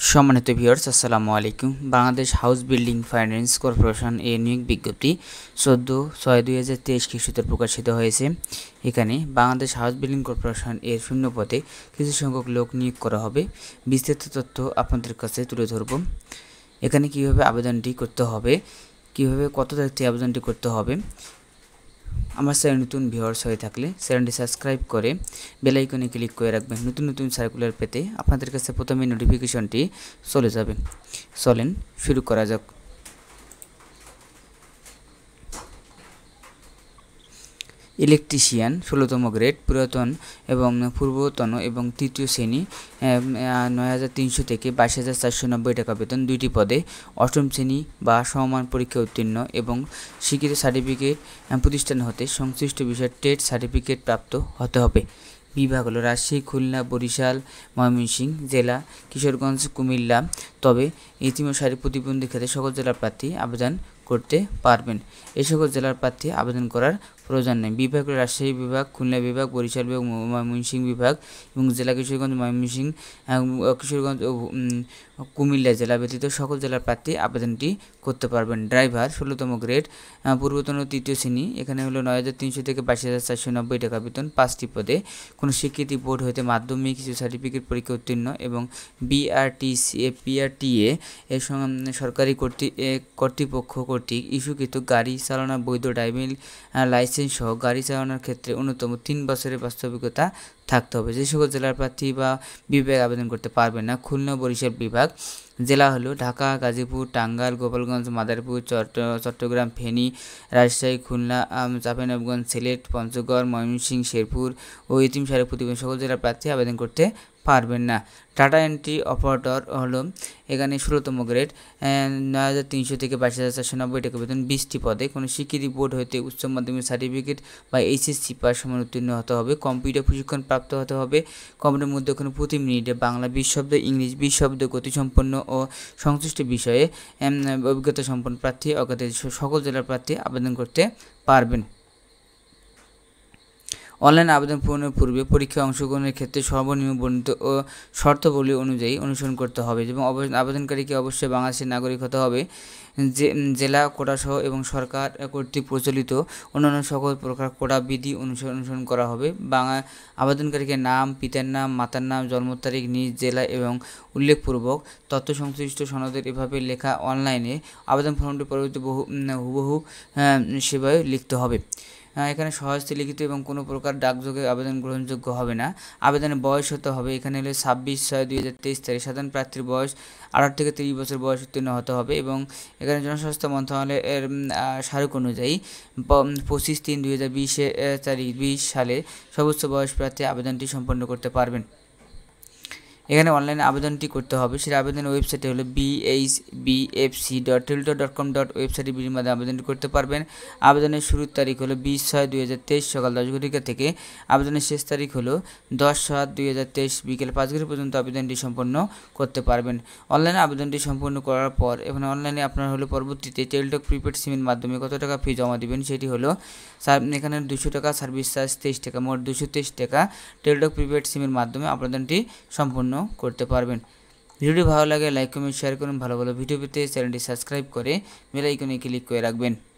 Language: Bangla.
সম্মানিত ভিউয়ার্স, আসসালামু আলাইকুম। Bangladesh House Building Finance Corporation এর নিয়োগ বিজ্ঞপ্তি 14/6/2023 খ্রিস্টাব্দে প্রকাশিত হয়েছে। এখানে বাংলাদেশ হাউস বিল্ডিং কর্পোরেশন এর শূন্য পদে কিছু সংখ্যক লোক নিয়োগ করা হবে। বিস্তারিত তথ্য আপনাদের কাছে তুলে ধরব। এখানে কিভাবে আবেদনটি করতে হবে, কিভাবে কত তারিখ থেকে আবেদনটি করতে হবে। আমার চ্যানেল নতুন ভিউয়ার্স হয়ে থাকলে চ্যানেলটি সাবস্ক্রাইব করে বেল আইকনে ক্লিক করে রাখবেন। নতুন নতুন সার্কুলার পেতে আপনাদের কাছে প্রথমে নোটিফিকেশনটি চলে যাবে। চলেন শুরু করা যাক। ইলেকট্রিশিয়ান 16তম গ্রেড, পুরাতন এবং পূর্বতন এবং তৃতীয় শ্রেণী 9,300 থেকে 22,490 টাকা বেতন, 2টি পদে। 8ম শ্রেণী বা সমমান পরীক্ষা উত্তীর্ণ এবং স্বীকৃত সার্টিফিকেট প্রতিষ্ঠান হতে সংশ্লিষ্ট বিষয়ে ট্রেড সার্টিফিকেট প্রাপ্ত হতে হবে। বিভাগ হলো রাজশাহী, খুলনা, বরিশাল, ময়মনসিংহ। জেলা কিশোরগঞ্জ, কুমিল্লা। তবে এতিম ও শারীরিক প্রতিবন্ধী ক্ষেত্রে সকল জেলার প্রার্থী আবেদন করতে পারবেন। এই সকল জেলার প্রার্থী আবেদন করার প্রয়োজন নেই। বিভাগ হলো রাজশাহী বিভাগ, খুলনা বিভাগ, বরিশাল বিভাগ, ময়মনসিংহ বিভাগ এবং জেলা কিশোরগঞ্জ, ময়মনসিংহ, কিশোরগঞ্জ ও কুমিল্লা জেলা ব্যতীত সকল জেলার প্রার্থী আবেদনটি করতে পারবেন। ড্রাইভার 16তম গ্রেড, পূর্বতন তৃতীয় শ্রেণী। এখানে হলো 9,300 থেকে 22,490 টাকা বেতন, 5টি পদে। কোনো স্বীকৃতি বোর্ড হতে মাধ্যমিক কিছু সার্টিফিকেট পরীক্ষা উত্তীর্ণ এবং PRTA এর সরকারি কর্তৃপক্ষ কর্তৃক ইস্যুকৃত গাড়ি চালানোর বৈধ ড্রাইভিং লাইসেন্স সহ গাড়ি চালানোর ক্ষেত্রে ন্যূনতম 3 বছরের বাস্তবিকতা থাকতে হবে। যে সকল জেলার প্রার্থী বা বিভাগ আবেদন করতে পারবেন না। খুলনা বরিশাল বিভাগ। জেলা হলো ঢাকা, গাজীপুর, টাঙ্গাইল, গোপালগঞ্জ, মাদারীপুর, চট্টগ্রাম, ফেনী, রাজশাহী, খুলনা, চাঁপাইনবাবগঞ্জ, সিলেট, পঞ্চগড়, ময়মনসিংহ, শেরপুর ও এতিম শারীরিক প্রতিবন্ধী সকল জেলার প্রার্থী আবেদন করতে পারবেন না। টাটা এন্ট্রি অপারেটর হলো এখানে 16তম গ্রেড, 9,300 থেকে 22,490 টাকা বেতন, 20টি পদে। কোনো স্বীকৃতি বোর্ড হতে উচ্চ মাধ্যমিক সার্টিফিকেট বা HSC পাস সমান উত্তীর্ণ হতে হবে। কম্পিউটার প্রশিক্ষণ প্রাপ্ত হতে হবে। কম্পিউটারের মধ্যে কোনো প্রতি মিনিটে বাংলা 20 শব্দ, ইংলিশ 20 শব্দ গতিসম্পন্ন ও সংশ্লিষ্ট বিষয়ে অভিজ্ঞতা সম্পন্ন প্রার্থী অজ্ঞাতে সকল জেলার প্রার্থী আবেদন করতে পারবেন। অনলাইন আবেদন পূরণের পূর্বে পরীক্ষায় অংশগ্রহণের ক্ষেত্রে সর্বনিম্ন বর্ণিত ও শর্তাবলী অনুযায়ী অনুসরণ করতে হবে এবং আবেদনকারীকে অবশ্যই বাংলাদেশের নাগরিক হতে হবে। জেলা কোটাসহ এবং সরকার কর্তৃক প্রচলিত অন্যান্য সকল প্রকার কোটা বিধি অনুসরণ করা হবে। আবেদনকারীকে নাম, পিতার নাম, মাতার নাম, জন্ম তারিখ, নিজ জেলা এবং উল্লেখপূর্বক তথ্য সংশ্লিষ্ট সনদের এভাবে লেখা অনলাইনে আবেদন ফর্মটি পরবর্তী হুবহু সেভাবে লিখতে হবে। এখানে সহজতে লিখিত এবং কোনো প্রকার ডাকযোগে আবেদন গ্রহণযোগ্য হবে না। আবেদনের বয়স হতে হবে এখানে হলো 26/6/2023 তারিখ। সাধারণ প্রার্থীর বয়স 18 থেকে 30 বছর বয়স উত্তীর্ণ হতে হবে এবং এখানে জনস্বাস্থ্য মন্ত্রণালয়ের স্মারক অনুযায়ী 25/3/2020 সালে সর্বোচ্চ বয়স প্রার্থী আবেদনটি সম্পন্ন করতে পারবেন। এখানে অনলাইনে আবেদনটি করতে হবে। সেটা আবেদনের ওয়েবসাইটে হলো bhbfc.tilto.com ওয়েবসাইটের মাধ্যমে আবেদনটি করতে পারবেন। আবেদনের শুরুর তারিখ হলো 20/6/2023 সকাল 10 ঘটিকা থেকে। আবেদনের শেষ তারিখ হলো 10/7/2023 বিকেল 5 ঘটিকা পর্যন্ত আবেদনটি সম্পন্ন করতে পারবেন। অনলাইনে আবেদনটি সম্পন্ন করার পর এখানে অনলাইনে আপনার হলো পরবর্তীতে টেলিটক প্রিপেড সিমের মাধ্যমে কত টাকা ফি জমা দেবেন সেটি হলো এখানে 200 টাকা, সার্ভিস চার্জ 23 টাকা, মোট 223 টাকা টেলিটক প্রিপেড সিমের মাধ্যমে আবেদনটি সম্পন্ন করতে পারবেন। ভিডিওটি ভালো লাগে লাইক, কমেন্ট, শেয়ার করুন। ভালো ভালো ভিডিও পেতে চ্যানেলটি সাবস্ক্রাইব করে বেল আইকনে ক্লিক করে রাখবেন।